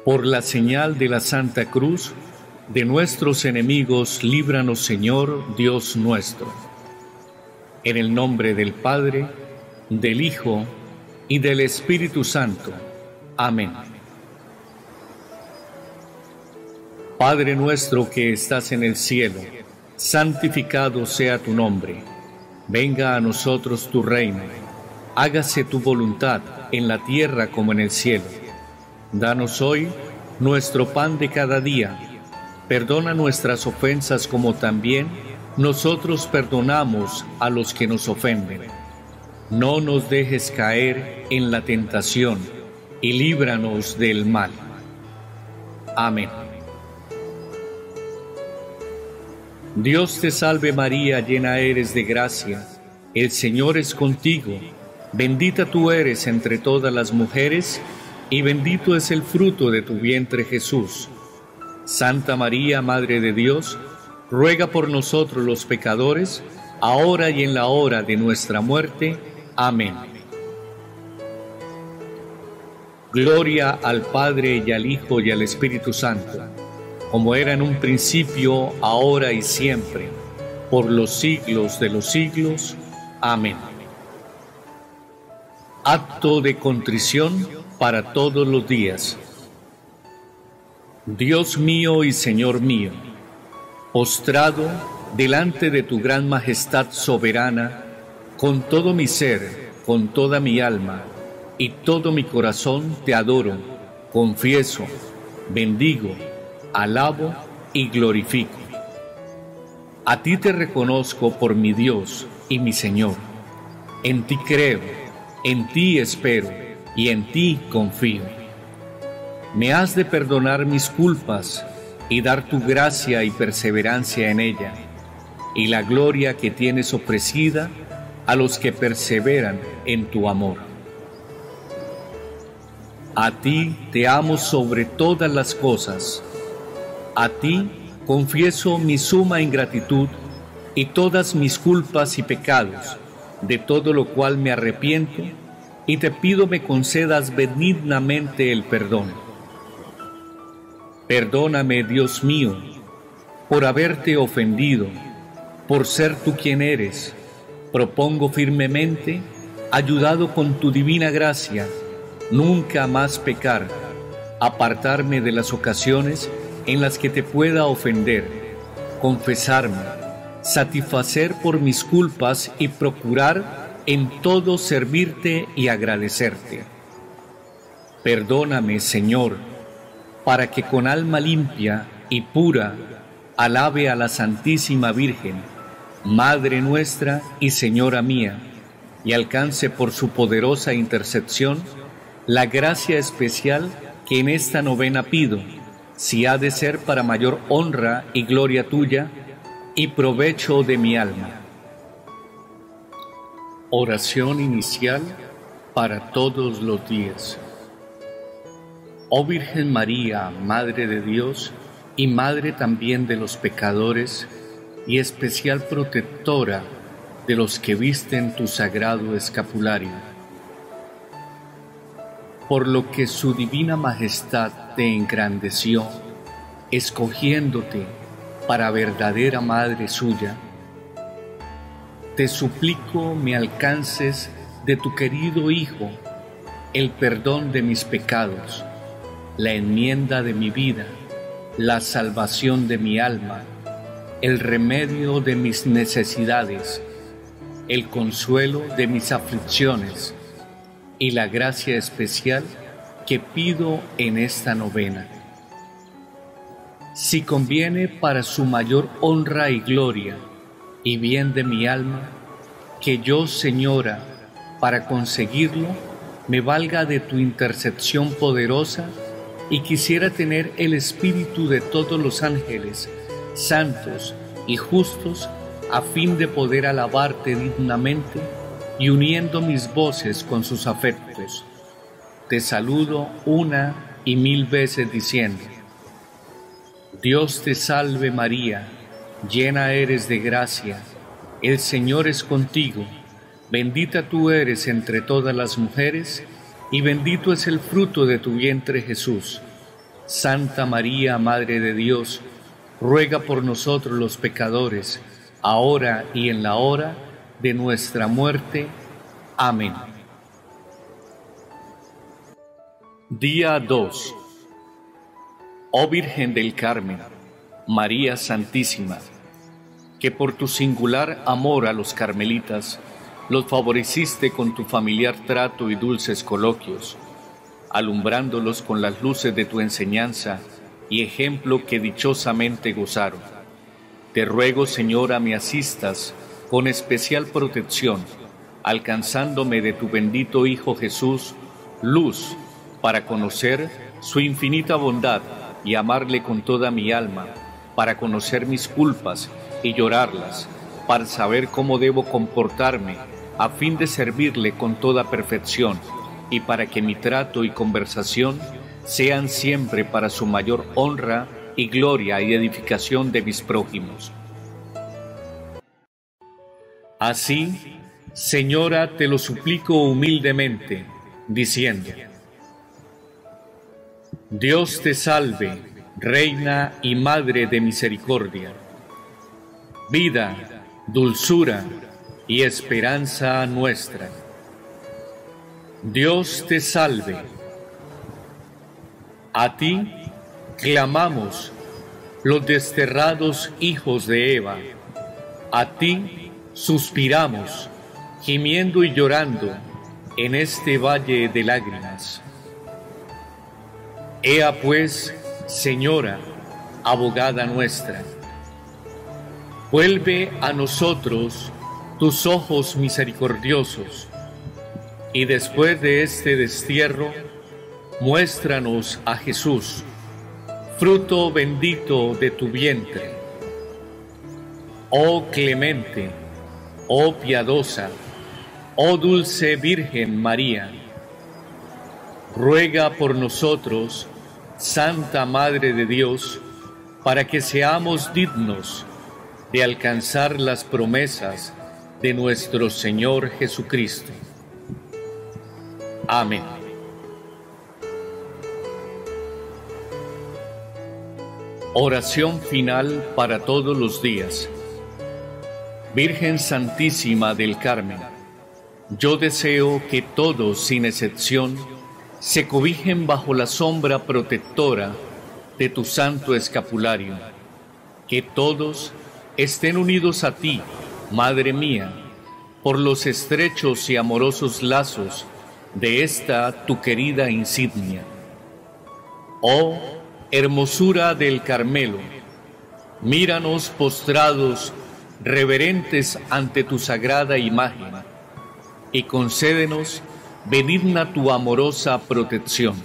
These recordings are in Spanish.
Por la señal de la Santa Cruz, de nuestros enemigos, líbranos, Señor, Dios nuestro. En el nombre del Padre, del Hijo y del Espíritu Santo. Amén. Padre nuestro que estás en el cielo, santificado sea tu nombre. Venga a nosotros tu reino. Hágase tu voluntad en la tierra como en el cielo. Danos hoy nuestro pan de cada día. Perdona nuestras ofensas como también nosotros perdonamos a los que nos ofenden. No nos dejes caer en la tentación y líbranos del mal. Amén. Dios te salve María, llena eres de gracia. El Señor es contigo. Bendita tú eres entre todas las mujeres, y bendito es el fruto de tu vientre Jesús. Santa María, Madre de Dios, ruega por nosotros los pecadores, ahora y en la hora de nuestra muerte. Amén. Gloria al Padre y al Hijo y al Espíritu Santo, como era en un principio, ahora y siempre, por los siglos de los siglos. Amén. Acto de contrición para todos los días. Dios mío y Señor mío, postrado delante de tu gran majestad soberana, con todo mi ser, con toda mi alma y todo mi corazón te adoro, confieso, bendigo, alabo y glorifico. A ti te reconozco por mi Dios y mi Señor. En ti creo, en ti espero y en ti confío. Me has de perdonar mis culpas y dar tu gracia y perseverancia en ella, y la gloria que tienes ofrecida a los que perseveran en tu amor. A ti te amo sobre todas las cosas. A ti confieso mi suma ingratitud y todas mis culpas y pecados, de todo lo cual me arrepiento, y te pido me concedas benignamente el perdón. Perdóname, Dios mío, por haberte ofendido, por ser tú quien eres. Propongo firmemente, ayudado con tu divina gracia, nunca más pecar, apartarme de las ocasiones en las que te pueda ofender, confesarme, satisfacer por mis culpas y procurar en todo servirte y agradecerte. Perdóname, Señor, para que con alma limpia y pura alabe a la Santísima Virgen, Madre nuestra y Señora mía, y alcance por su poderosa intercesión la gracia especial que en esta novena pido, si ha de ser para mayor honra y gloria tuya y provecho de mi alma. Oración inicial para todos los días. Oh Virgen María, Madre de Dios y Madre también de los pecadores y especial protectora de los que visten tu sagrado escapulario, por lo que su divina majestad te engrandeció, escogiéndote para verdadera madre suya, te suplico me alcances de tu querido Hijo el perdón de mis pecados, la enmienda de mi vida, la salvación de mi alma, el remedio de mis necesidades, el consuelo de mis aflicciones y la gracia especial que pido en esta novena. Si conviene para su mayor honra y gloria y bien de mi alma, que yo, Señora, para conseguirlo, me valga de tu intercesión poderosa y quisiera tener el espíritu de todos los ángeles, santos y justos, a fin de poder alabarte dignamente y uniendo mis voces con sus afectos. Te saludo una y mil veces diciendo: Dios te salve María, llena eres de gracia, el Señor es contigo, bendita tú eres entre todas las mujeres, y bendito es el fruto de tu vientre Jesús. Santa María, Madre de Dios, ruega por nosotros los pecadores, ahora y en la hora de nuestra muerte. Amén. Día 2. Oh Virgen del Carmen, María Santísima, que por tu singular amor a los carmelitas los favoreciste con tu familiar trato y dulces coloquios, alumbrándolos con las luces de tu enseñanza y ejemplo que dichosamente gozaron. Te ruego, Señora, me asistas con especial protección, alcanzándome de tu bendito Hijo Jesús luz para conocer su infinita bondad y amarle con toda mi alma, para conocer mis culpas y llorarlas, para saber cómo debo comportarme a fin de servirle con toda perfección, y para que mi trato y conversación sean siempre para su mayor honra y gloria y edificación de mis prójimos. Así, Señora, te lo suplico humildemente, diciendo: Dios te salve, Reina y Madre de misericordia, vida, dulzura y esperanza nuestra. Dios te salve. A ti clamamos los desterrados hijos de Eva, a ti suspiramos, gimiendo y llorando en este valle de lágrimas. Ea pues, Señora, abogada nuestra, vuelve a nosotros tus ojos misericordiosos, y después de este destierro, muéstranos a Jesús, fruto bendito de tu vientre. Oh clemente, oh piadosa, oh dulce Virgen María, ruega por nosotros, Santa Madre de Dios, para que seamos dignos de alcanzar las promesas de nuestro Señor Jesucristo. Amén. Oración final para todos los días. Virgen Santísima del Carmen, yo deseo que todos, sin excepción, se cobijen bajo la sombra protectora de tu santo escapulario, que todos estén unidos a ti, Madre mía, por los estrechos y amorosos lazos de esta tu querida insignia. Oh hermosura del Carmelo, míranos postrados, reverentes ante tu sagrada imagen, y concédenos benigna tu amorosa protección.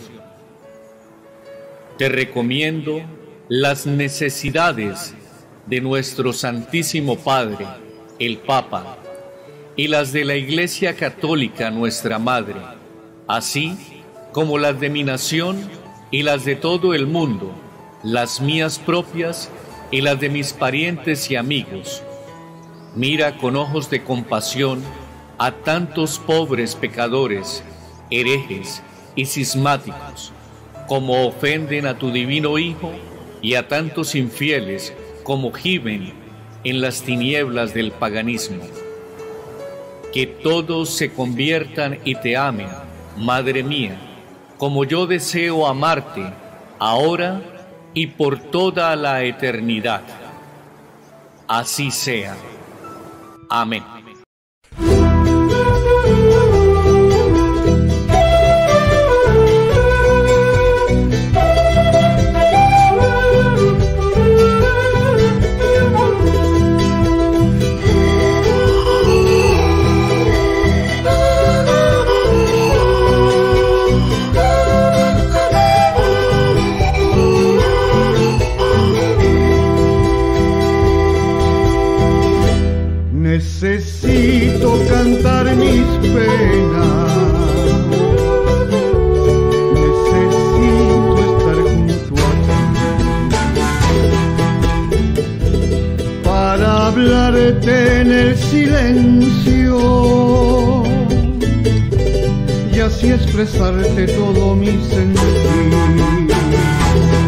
Te recomiendo las necesidades de nuestro Santísimo Padre, el Papa, y las de la Iglesia Católica, nuestra Madre, así como las de mi nación y las de todo el mundo, las mías propias y las de mis parientes y amigos. Mira con ojos de compasión a tantos pobres pecadores, herejes y cismáticos, como ofenden a tu divino Hijo, y a tantos infieles como gimen en las tinieblas del paganismo. Que todos se conviertan y te amen, Madre mía, como yo deseo amarte, ahora y por toda la eternidad. Así sea. Amén. Necesito cantar mis penas, necesito estar junto a ti para hablarte en el silencio y así expresarte todo mi sentir.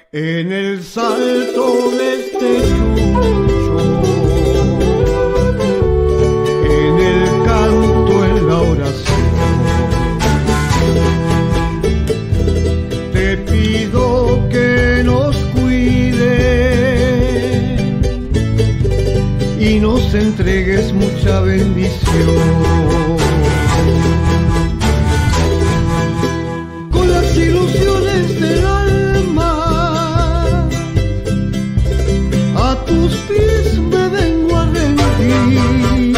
en el salto de este chucho, en el canto, en la oración. Te pido que nos cuides y nos entregues mucha bendición. Con las ilusiones del alma, a tus pies me vengo a rendir.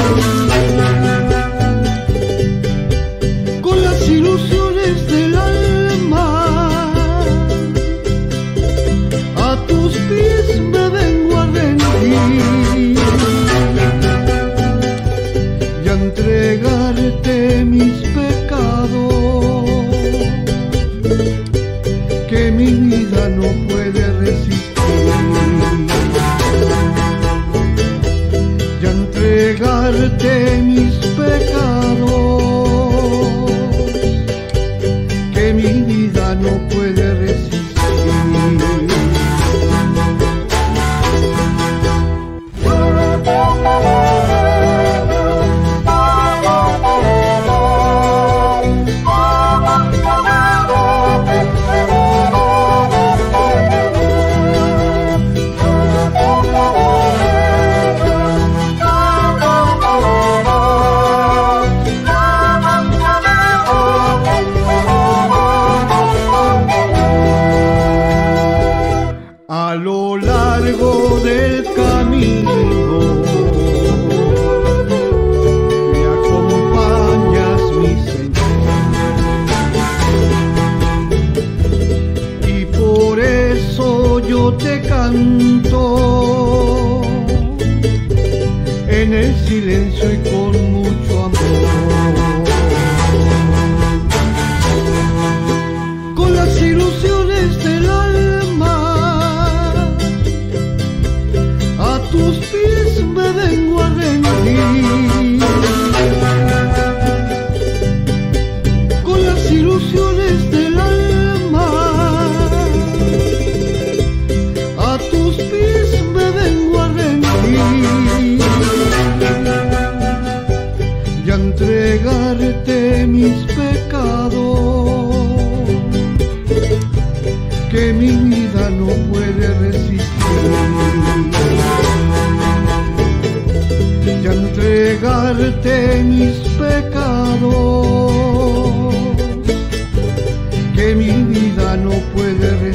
Con las ilusiones del alma, a tus pies me vengo a rendir y a entregarte mis pecados, que mi vida no puede resistir, y a entregarte mis pecados, que mi vida no puede resistir. A lo largo del camino me acompañas, mi Señor, y por eso yo te canto en el silencio y con mucho amor. Con las ilusiones del alma, a tus pies me vengo a rendir. Con las ilusiones del alma, a tus pies me vengo a rendir y a entregarte mis pecados, que mi vida no puede resistir, y a entregarte mis pecados, que mi vida no puede resistir.